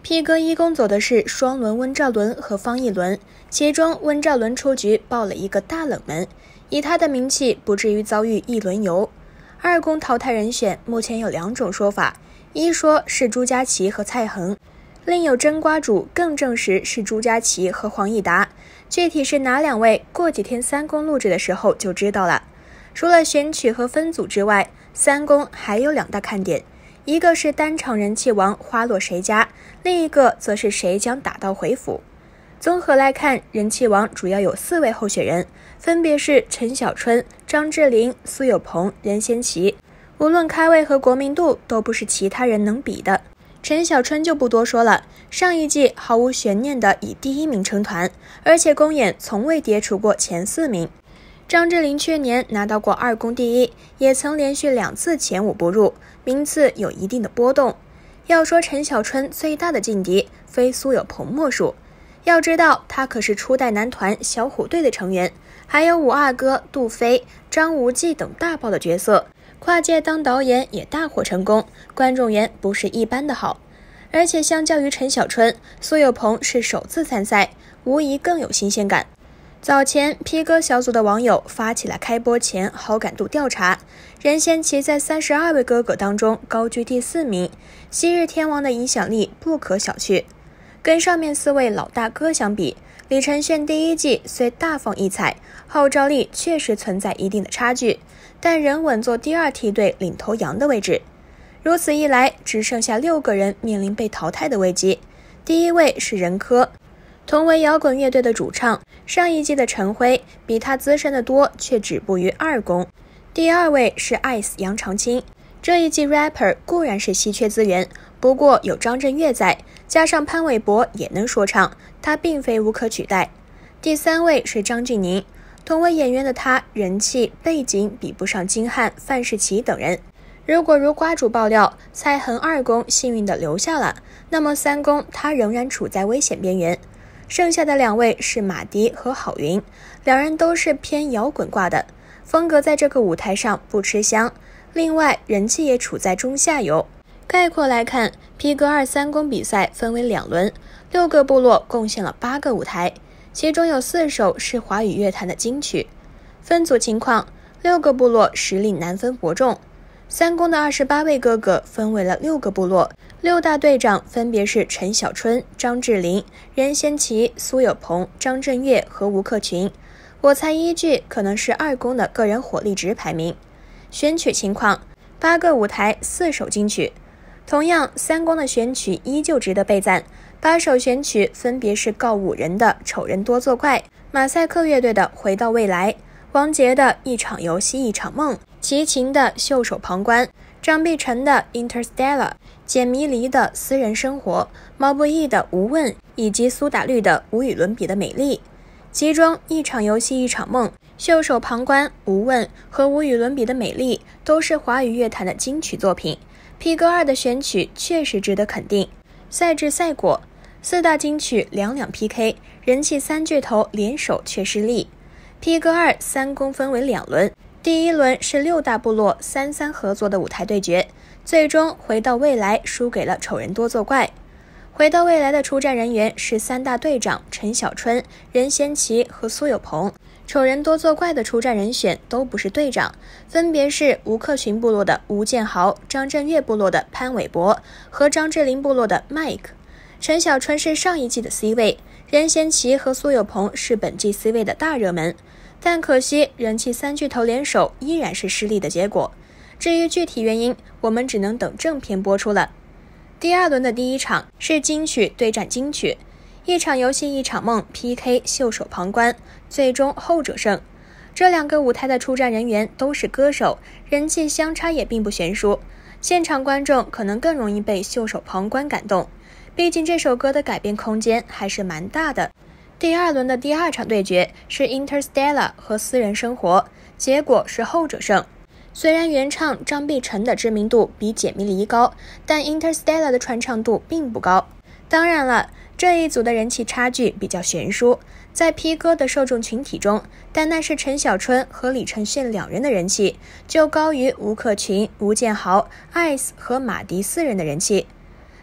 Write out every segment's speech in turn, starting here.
P 哥一共走的是双轮温兆伦和方逸伦，其中温兆伦出局爆了一个大冷门，以他的名气不至于遭遇一轮游。二公淘汰人选目前有两种说法，一说是朱佳琪和蔡恒，另有真瓜主更证实是朱佳琪和黄义达，具体是哪两位，过几天三公录制的时候就知道了。除了选曲和分组之外，三公还有两大看点，一个是单场人气王花落谁家，另一个则是谁将打道回府。综合来看，人气王主要有4位候选人，分别是陈小春、张智霖、苏有朋、任贤齐，无论咖位和国民度都不是其他人能比的。陈小春就不多说了，上一季毫无悬念的以第1名撑团，而且公演从未跌出过前4名。张智霖去年拿到过二公第1，也曾连续2次前5不入，名次有一定的波动。要说陈小春最大的劲敌，非苏有朋莫属。要知道他可是初代男团小虎队的成员，还有五阿哥杜飞、张无忌等大爆的角色，跨界当导演也大获成功，观众缘不是一般的好。而且相较于陈小春，苏有朋是首次参赛，无疑更有新鲜感。早前 P 哥小组的网友发起了开播前好感度调查，任贤齐在32位哥哥当中高居第4名，昔日天王的影响力不可小觑。跟上面4位老大哥相比，李承铉第1季虽大放异彩，号召力确实存在一定的差距，但仍稳坐第2梯队领头羊的位置。如此一来，只剩下6个人面临被淘汰的危机。第1位是任科，同为摇滚乐队的主唱，上一季的陈辉比他资深的多，却止步于2公。第2位是 ICE 杨长青，这一季 rapper 固然是稀缺资源，不过有张震岳在，加上潘玮柏也能说唱，他并非无可取代。第3位是张峻宁，同为演员的他，人气背景比不上金瀚、范世琦等人。如果如瓜主爆料，蔡恒2公幸运地留下了，那么3公他仍然处在危险边缘。剩下的2位是马迪和郝云，两人都是偏摇滚挂的，风格在这个舞台上不吃香，另外人气也处在中下游。概括来看， P 哥2三公比赛分为2轮，6个部落贡献了8个舞台，其中有4首是华语乐坛的金曲。分组情况，6个部落实力难分伯仲。三公的28位哥哥分为了6个部落，6大队长分别是陈小春、张智霖、任贤齐、苏有朋、张震岳和吴克群。我猜依据可能是2公的个人火力值排名。选曲情况，8个舞台4首金曲。同样，3公的选曲依旧值得备赞，8首选曲分别是告五人的《丑人多作怪》，马赛克乐队的《回到未来》，王杰的《一场游戏一场梦》，齐秦的《袖手旁观》，张碧晨的《Interstellar》，简迷离的《私人生活》，毛不易的《无问》，以及苏打绿的《无与伦比的美丽》。其中《一场游戏一场梦》、《袖手旁观》、《无问》和《无与伦比的美丽》都是华语乐坛的金曲作品。P 哥2的选曲确实值得肯定。赛制赛果，4大金曲2PK， 人气3巨头联手却失利。P 哥2三公分为2轮，第1轮是6大部落3-3合作的舞台对决，最终回到未来输给了丑人多作怪。回到未来的出战人员是3大队长陈小春、任贤齐和苏有朋，丑人多作怪的出战人选都不是队长，分别是吴克群部落的吴建豪、张震岳部落的潘玮柏和张智霖部落的 Mike。 陈小春是上一季的 C 位，任贤齐和苏有朋是本季 C 位的大热门，但可惜人气3巨头联手依然是失利的结果。至于具体原因，我们只能等正片播出了。第2轮的第1场是金曲对战金曲，一场游戏一场梦 PK 袖手旁观，最终后者胜。这2个舞台的出战人员都是歌手，人气相差也并不悬殊，现场观众可能更容易被袖手旁观感动，毕竟这首歌的改编空间还是蛮大的。第2轮的第2场对决是 Interstellar 和私人生活，结果是后者胜。虽然原唱张碧晨的知名度比简迷离高，但 Interstellar 的传唱度并不高。当然了，这一组的人气差距比较悬殊，在 P 哥的受众群体中，单单是陈小春和李承铉2人的人气就高于吴克群、吴建豪、ICE 和马迪4人的人气。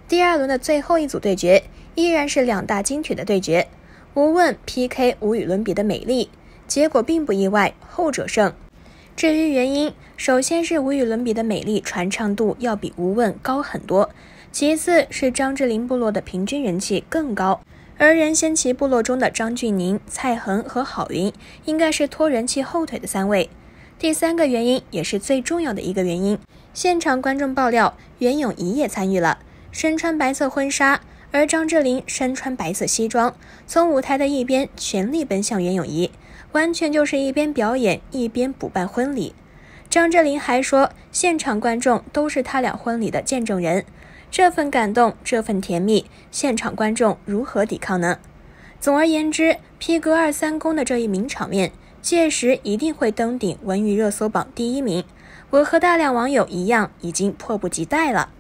第二轮的最后一组对决依然是两大金曲的对决，吴汶 PK 无与伦比的美丽，结果并不意外，后者胜。至于原因，首先是无与伦比的美丽传唱度要比吴汶高很多，其次是张智霖部落的平均人气更高，而任贤齐部落中的张峻宁、蔡恒和郝云应该是拖人气后腿的3位。第三个原因也是最重要的一个原因，现场观众爆料袁咏仪也参与了，身穿白色婚纱，而张智霖身穿白色西装，从舞台的一边全力奔向袁咏仪，完全就是一边表演一边补办婚礼。张智霖还说，现场观众都是他俩婚礼的见证人，这份感动，这份甜蜜，现场观众如何抵抗呢？总而言之，披革23公的这一名场面，届时一定会登顶文娱热搜榜第1名。我和大量网友一样，已经迫不及待了。